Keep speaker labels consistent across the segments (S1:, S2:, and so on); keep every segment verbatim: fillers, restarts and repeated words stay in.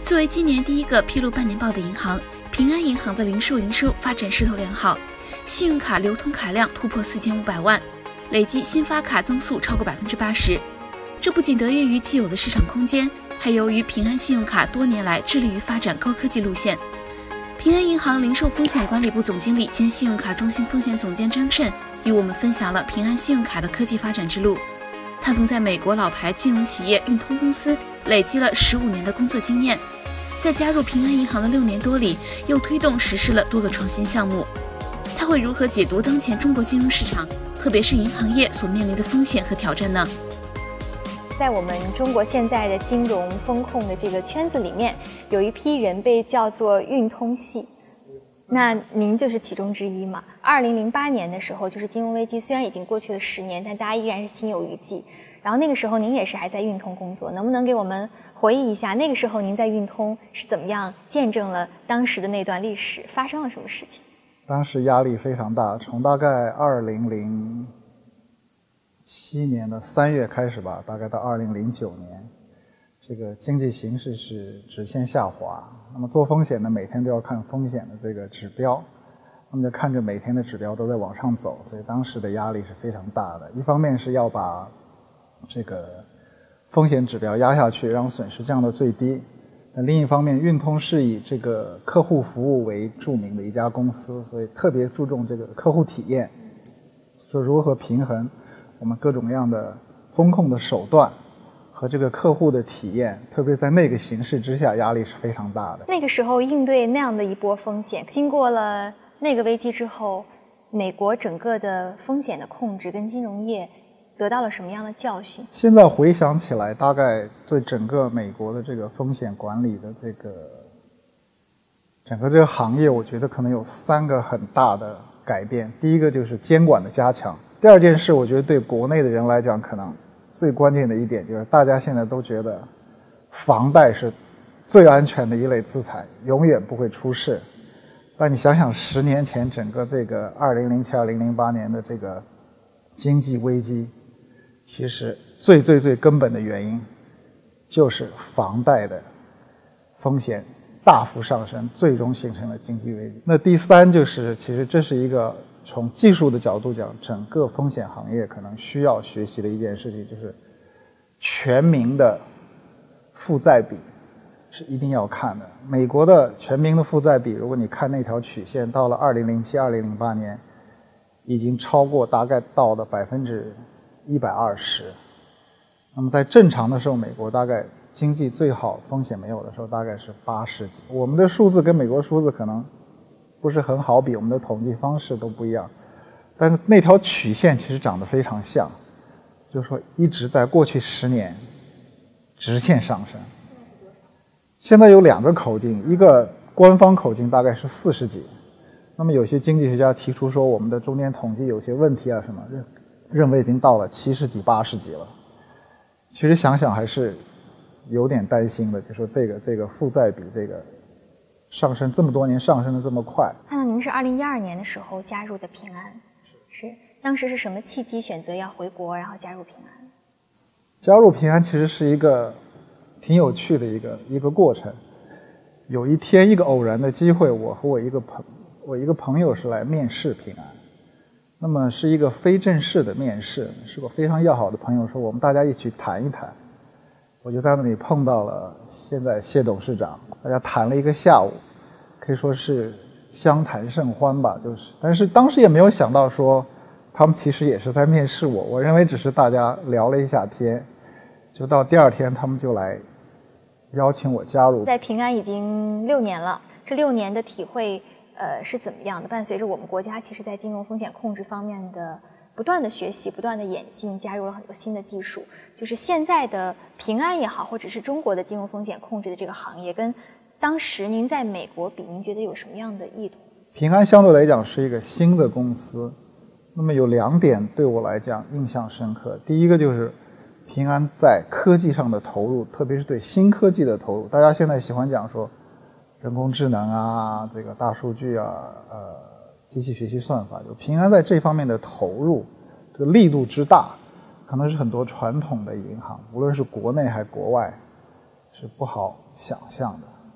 S1: 作为今年第一个披露半年报的银行，平安银行的零售营收发展势头良好，信用卡流通卡量突破四千五百万，累计新发卡增速超过百分之八十。这不仅得益于既有的市场空间，还由于平安信用卡多年来致力于发展高科技路线。平安银行零售风险管理部总经理兼信用卡中心风险总监张慎与我们分享了平安信用卡的科技发展之路。他曾在美国老牌金融企业运通公司累积了十五年的工作经验，在加入平安银行的六年多里，又推动实施了多个创新项目。他会如何解读当前中国金融市场，特别是银行业所面临的风险和挑战呢？
S2: 在我们中国现在的金融风控的这个圈子里面，有一批人被叫做运通系，那您就是其中之一嘛。二零零八年的时候，就是金融危机，虽然已经过去了十年，但大家依然是心有余悸。然后那个时候您也是还在运通工作，能不能给我们回忆一下那个时候您在运通是怎么样见证了当时的那段历史，发生了什么事情？
S3: 当时压力非常大，从大概二零零七年的三月开始吧，大概到二零零九年，这个经济形势是直线下滑。那么做风险的每天都要看风险的这个指标，那么就看着每天的指标都在往上走，所以当时的压力是非常大的。一方面是要把这个风险指标压下去，让损失降到最低。那另一方面，运通是以这个客户服务为著名的一家公司，所以特别注重这个客户体验，说如何平衡我们各种各样的风控的手段和这个客户的体验，特别在那个形势之下，压力是非常大的。
S2: 那个时候应对那样的一波风险，经过了那个危机之后，美国整个的风险的控制跟金融业得到了什么样的教训？
S3: 现在回想起来，大概对整个美国的这个风险管理的这个整个这个行业，我觉得可能有三个很大的改变。第一个就是监管的加强。第二件事，我觉得对国内的人来讲，可能最关键的一点就是大家现在都觉得房贷是最安全的一类资产，永远不会出事。但你想想，十年前整个这个二零零七、二零零八年的这个经济危机，其实最最最根本的原因就是房贷的风险大幅上升，最终形成了经济危机。那第三就是，其实这是一个从技术的角度讲，整个风险行业可能需要学习的一件事情，就是全民的负债比是一定要看的。美国的全民的负债比，如果你看那条曲线，到了二零零七、二零零八年，已经超过大概到了百分之一百二十。那么在正常的时候，美国大概经济最好、风险没有的时候，大概是八十几。我们的数字跟美国数字可能不是很好比，我们的统计方式都不一样，但是那条曲线其实长得非常像，就是说一直在过去十年直线上升。现在有两个口径，一个官方口径大概是四十几，那么有些经济学家提出说我们的中间统计有些问题啊什么，认认为已经到了七十几、八十几了。其实想想还是有点担心的，就说这个这个负债比这个上升这么多年，上升的这么快。
S2: 看到您是二零一二年的时候加入的平安，是当时是什么契机选择要回国，然后加入平安？
S3: 加入平安其实是一个挺有趣的一个一个过程。有一天一个偶然的机会，我和我一个朋我一个朋友是来面试平安，那么是一个非正式的面试，是我非常要好的朋友，说我们大家一起谈一谈。我就在那里碰到了现在谢董事长，大家谈了一个下午，可以说是相谈甚欢吧，就是，但是当时也没有想到说他们其实也是在面试我，我认为只是大家聊了一下天，就到第二天他们就来邀请我加入。
S2: 在平安已经六年了，这六年的体会呃是怎么样的？伴随着我们国家其实在金融风险控制方面的不断的学习、不断的演进，加入了很多新的技术。就是现在的平安也好，或者是中国的金融风险控制的这个行业，跟当时您在美国比，您觉得有什么样的异同？
S3: 平安相对来讲是一个新的公司，那么有两点对我来讲印象深刻。第一个就是平安在科技上的投入，特别是对新科技的投入。大家现在喜欢讲说人工智能啊，这个大数据啊，呃，机器学习算法，就平安在这方面的投入，这个力度之大，可能是很多传统的银行，无论是国内还是国外，是不好想象的。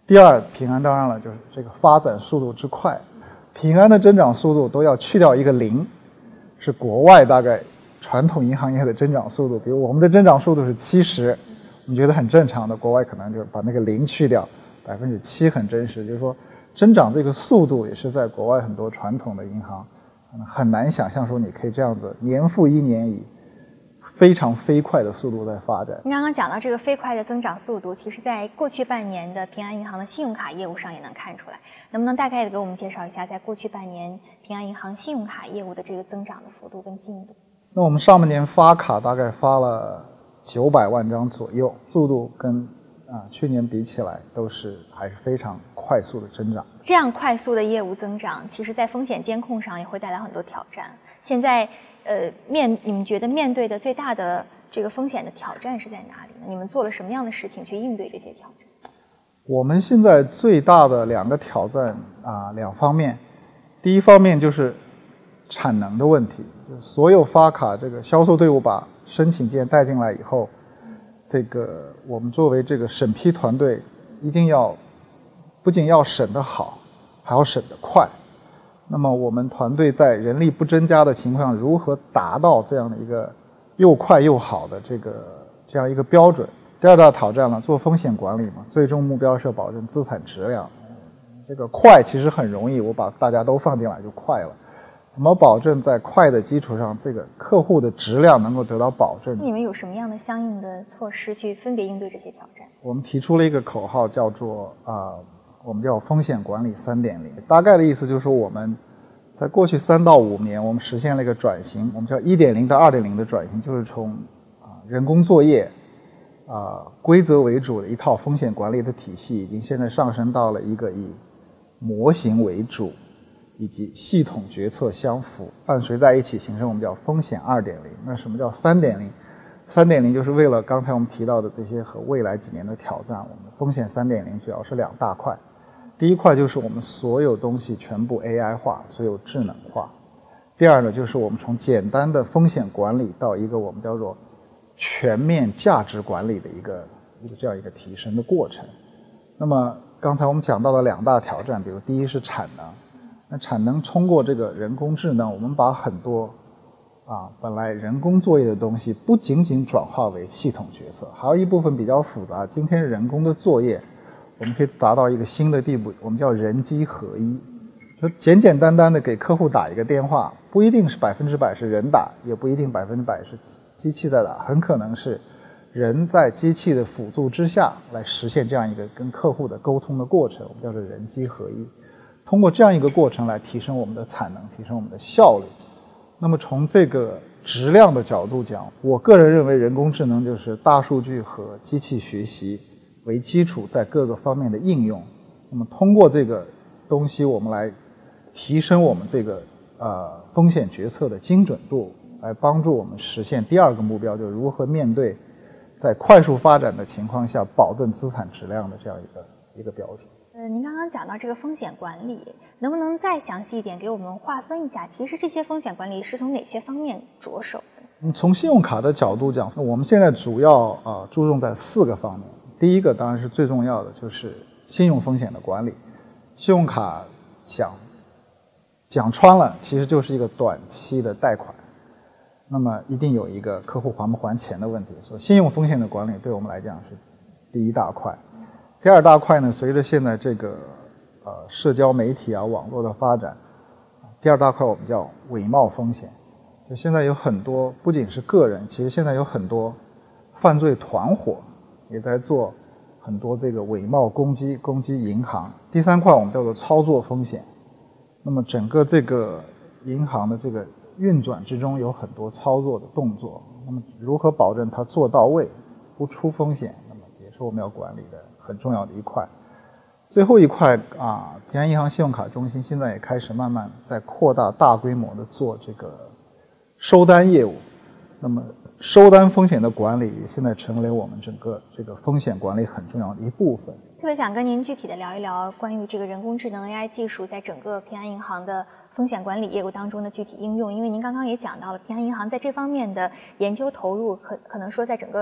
S3: 第二，平安当然了，就是这个发展速度之快，平安的增长速度都要去掉一个零，是国外大概传统银行业的增长速度，比如我们的增长速度是七十，我们觉得很正常的，国外可能就是把那个零去掉，百分之七很真实，就是说增长这个速度也是在国外很多传统的银行很难想象说你可以这样子年复一年以非常飞快的速度在发展。
S2: 您刚刚讲到这个飞快的增长速度，其实在过去半年的平安银行的信用卡业务上也能看出来。能不能大概的给我们介绍一下，在过去半年平安银行信用卡业务的这个增长的幅度跟进度？
S3: 那我们上半年发卡大概发了九百万张左右，速度跟啊去年比起来都是还是非常快速的增长。
S2: 这样快速的业务增长，其实在风险监控上也会带来很多挑战。现在呃面你们觉得面对的最大的这个风险的挑战是在哪里呢？你们做了什么样的事情去应对这些挑战？
S3: 我们现在最大的两个挑战啊两方面，第一方面就是产能的问题，就是所有发卡这个销售队伍把申请件带进来以后，这个我们作为这个审批团队一定要不仅要审得好，还要审得快。那么我们团队在人力不增加的情况下，如何达到这样的一个又快又好的这个这样一个标准？第二大挑战呢，做风险管理嘛，最终目标是要保证资产质量。这个快其实很容易，我把大家都放进来就快了。怎么保证在快的基础上，这个客户的质量能够得到保证？
S2: 你们有什么样的相应的措施去分别应对这些挑战？
S3: 我们提出了一个口号，叫做啊、呃，我们叫风险管理 三点零。大概的意思就是说，我们在过去三到五年，我们实现了一个转型，我们叫一点零到二点零的转型，就是从啊、呃、人工作业啊、呃、规则为主的一套风险管理的体系，已经现在上升到了一个以模型为主，以及系统决策相符，伴随在一起，形成我们叫风险 二点零。 那什么叫 三点零？ 三点零 就是为了刚才我们提到的这些和未来几年的挑战，我们风险 三点零 主要是两大块。第一块就是我们所有东西全部 A I 化，所有智能化。第二呢，就是我们从简单的风险管理到一个我们叫做全面价值管理的一个一个这样一个提升的过程。那么刚才我们讲到的两大挑战，比如第一是产能。那产能通过这个人工智能，我们把很多啊本来人工作业的东西，不仅仅转化为系统决策，还有一部分比较复杂。今天人工的作业，我们可以达到一个新的地步，我们叫人机合一。就简简单单的给客户打一个电话，不一定是百分之百是人打，也不一定百分之百是机器在打，很可能是人在机器的辅助之下来实现这样一个跟客户的沟通的过程，我们叫做人机合一。通过这样一个过程来提升我们的产能，提升我们的效率。那么从这个质量的角度讲，我个人认为人工智能就是大数据和机器学习为基础，在各个方面的应用。那么通过这个东西，我们来提升我们这个呃风险决策的精准度，来帮助我们实现第二个目标，就是如何面对在快速发展的情况下保证资产质量的这样一个一个标准。
S2: 呃，您刚刚讲到这个风险管理，能不能再详细一点给我们划分一下？其实这些风险管理是从哪些方面着手的？
S3: 从信用卡的角度讲，我们现在主要啊、呃、注重在四个方面。第一个当然是最重要的，就是信用风险的管理。信用卡讲讲穿了，其实就是一个短期的贷款，那么一定有一个客户还不还钱的问题。所以信用风险的管理对我们来讲是第一大块。第二大块呢，随着现在这个呃社交媒体啊网络的发展，第二大块我们叫伪冒风险。就现在有很多不仅是个人，其实现在有很多犯罪团伙也在做很多这个伪冒攻击攻击银行。第三块我们叫做操作风险。那么整个这个银行的这个运转之中有很多操作的动作，那么如何保证它做到位，不出风险，那么也是我们要管理的很重要的一块。最后一块啊，平安银行信用卡中心现在也开始慢慢在扩大大规模的做这个收单业务。那么收单风险的管理现在成为我们整个这个风险管理很重要的一部分。
S2: 特别想跟您具体的聊一聊关于这个人工智能 A I 技术在整个平安银行的风险管理业务当中的具体应用，因为您刚刚也讲到了平安银行在这方面的研究投入可可能说在整个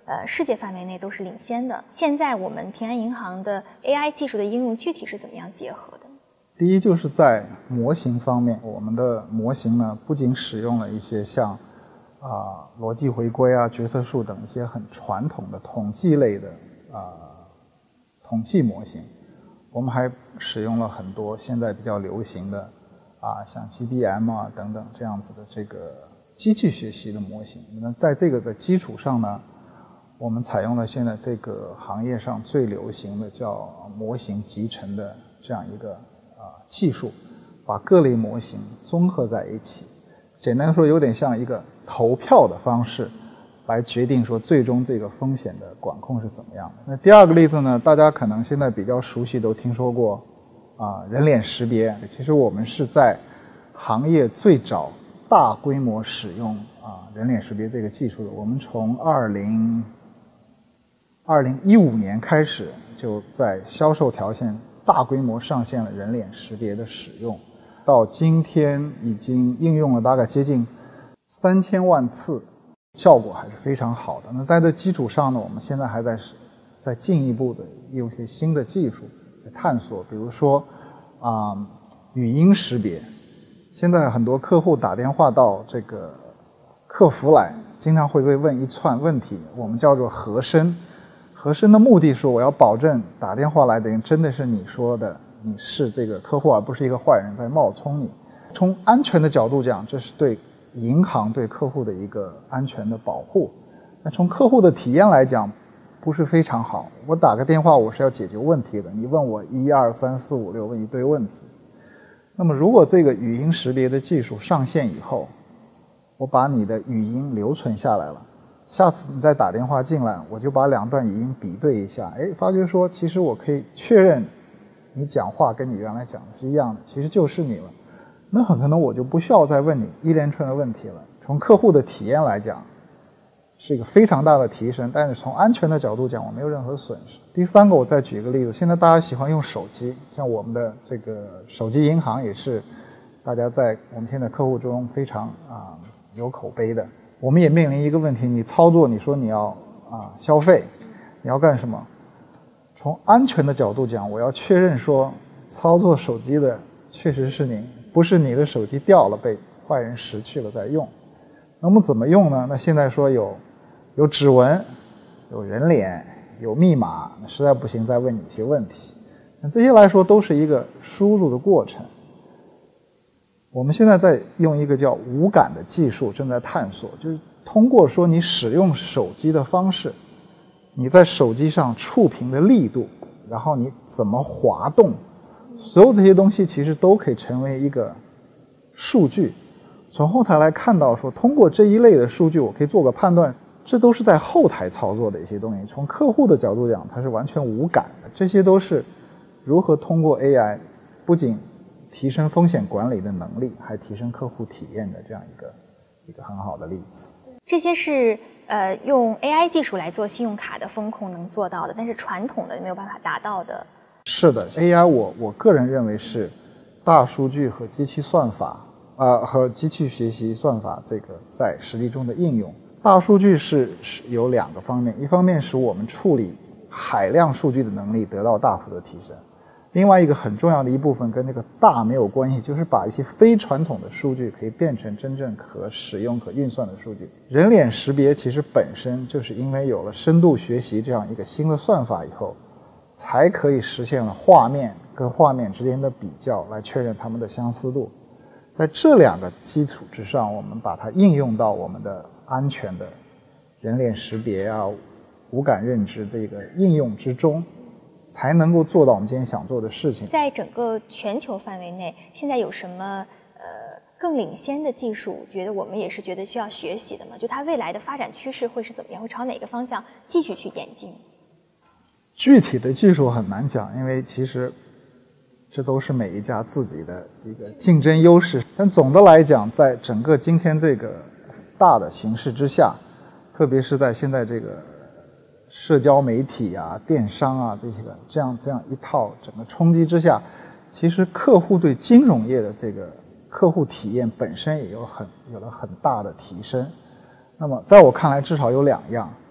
S2: 呃世界范围内都是领先的。现在我们平安银行的 A I 技术的应用具体是怎么样结合的？
S3: 第一就是在模型方面，我们的模型呢不仅使用了一些像啊、呃、逻辑回归啊、决策树等一些很传统的统计类的啊、呃、统计模型，我们还使用了很多现在比较流行的啊像 G B M 啊等等这样子的这个机器学习的模型。那在这个的基础上呢，我们采用了现在这个行业上最流行的叫模型集成的这样一个啊技术，把各类模型综合在一起，简单说有点像一个投票的方式来决定说最终这个风险的管控是怎么样的。那第二个例子呢，大家可能现在比较熟悉，都听说过啊人脸识别。其实我们是在行业最早大规模使用啊人脸识别这个技术的。我们从二零二零一五年开始就在销售条线大规模上线了人脸识别的使用，到今天已经应用了大概接近三千万次，效果还是非常好的。那在这基础上呢，我们现在还在在进一步的用一些新的技术来探索，比如说啊、呃、语音识别。现在很多客户打电话到这个客服来，经常会被问一串问题，我们叫做核声。核声的目的是我要保证打电话来的人真的是你说的，你是这个客户，而不是一个坏人在冒充你。从安全的角度讲，这是对银行对客户的一个安全的保护。那从客户的体验来讲，不是非常好。我打个电话我是要解决问题的，你问我一二三四五六问一堆问题。那么如果这个语音识别的技术上线以后，我把你的语音留存下来了，下次你再打电话进来，我就把两段语音比对一下，哎，发觉说其实我可以确认你讲话跟你原来讲的是一样的，其实就是你了。那很可能我就不需要再问你一连串的问题了。从客户的体验来讲，是一个非常大的提升，但是从安全的角度讲，我没有任何损失。第三个，我再举一个例子，现在大家喜欢用手机，像我们的这个手机银行也是大家在我们现在客户中非常啊有口碑的。我们也面临一个问题，你操作你说你要啊消费，你要干什么？从安全的角度讲，我要确认说操作手机的确实是您，不是你的手机掉了被坏人拾去了再用。那么怎么用呢？那现在说有有指纹，有人脸，有密码，那实在不行再问你一些问题。那这些来说都是一个输入的过程。我们现在在用一个叫无感的技术正在探索，就是通过说你使用手机的方式，你在手机上触屏的力度，然后你怎么滑动，所有这些东西其实都可以成为一个数据。从后台来看到说，通过这一类的数据我可以做个判断，这都是在后台操作的一些东西。从客户的角度讲，它是完全无感的。这些都是如何通过 A I 不仅提升风险管理的能力，还提升客户体验的这样一个一个很好的例子。
S2: 这些是呃用 A I 技术来做信用卡的风控能做到的，但是传统的没有办法达到的。
S3: 是的 ，A I 我我个人认为是大数据和机器算法呃和机器学习算法这个在实际中的应用。大数据是是有两个方面，一方面使我们处理海量数据的能力得到大幅的提升，另外一个很重要的一部分跟这个大没有关系，就是把一些非传统的数据可以变成真正可使用可运算的数据。人脸识别其实本身就是因为有了深度学习这样一个新的算法以后，才可以实现了画面跟画面之间的比较，来确认它们的相似度。在这两个基础之上，我们把它应用到我们的安全的人脸识别啊、无感认知这个应用之中，才能够做到我们今天想做的事情。
S2: 在整个全球范围内，现在有什么呃更领先的技术，觉得我们也是觉得需要学习的吗？就它未来的发展趋势会是怎么样？会朝哪个方向继续去演进？
S3: 具体的技术很难讲，因为其实这都是每一家自己的一个竞争优势。但总的来讲，在整个今天这个大的形势之下，特别是在现在这个社交媒体啊、电商啊这些个这样这样一套整个冲击之下，其实客户对金融业的这个客户体验本身也有很有了很大的提升。那么在我看来，至少有两样。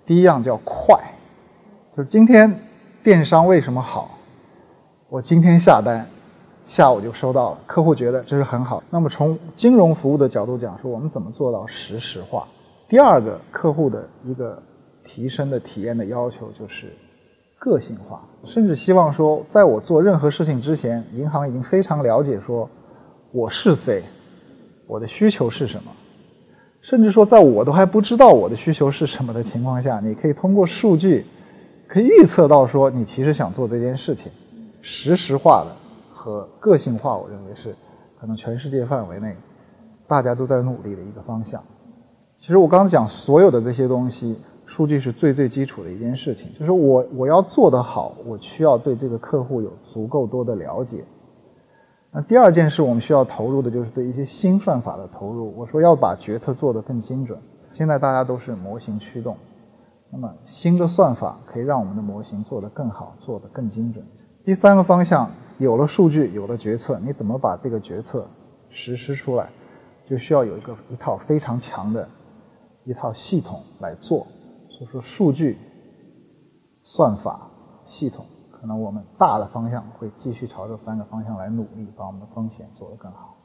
S3: 第一样叫快，就是今天电商为什么好？我今天下单，下午就收到了，客户觉得这是很好。那么从金融服务的角度讲，说我们怎么做到实时化？第二个客户的一个提升的体验的要求就是个性化，甚至希望说，在我做任何事情之前，银行已经非常了解说我是谁，我的需求是什么。甚至说在我都还不知道我的需求是什么的情况下，你可以通过数据可以预测到说你其实想做这件事情。实时化的和个性化，我认为是可能全世界范围内大家都在努力的一个方向。其实我刚刚讲所有的这些东西，数据是最最基础的一件事情，就是我我要做得好，我需要对这个客户有足够多的了解。那第二件事我们需要投入的就是对一些新算法的投入。我说要把决策做得更精准，现在大家都是模型驱动，那么新的算法可以让我们的模型做得更好，做得更精准。第三个方向，有了数据，有了决策，你怎么把这个决策实施出来，就需要有一个一套非常强的一套系统来做。所以说数据、算法、系统，可能我们大的方向会继续朝这三个方向来努力，把我们的风险做得更好。